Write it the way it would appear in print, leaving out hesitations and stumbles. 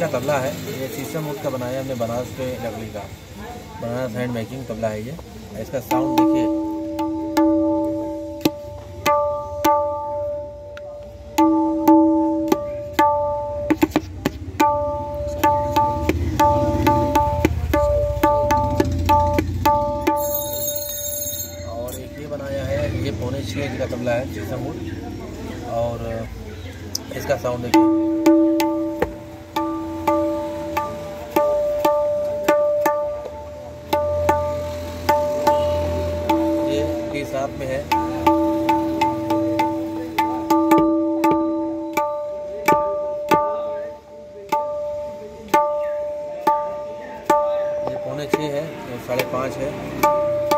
अच्छा तबला है। ये शीशम वुड का बनाया हमने, बनारस के लकड़ी का, बनारस हैंड मेकिंग तबला है ये। इसका साउंड देखिए। और एक ये बनाया है, ये 6.25 इंच का तबला है शीशम वुड, और इसका साउंड देखिए। साथ में है। ये 6.25 है, 5.5 है।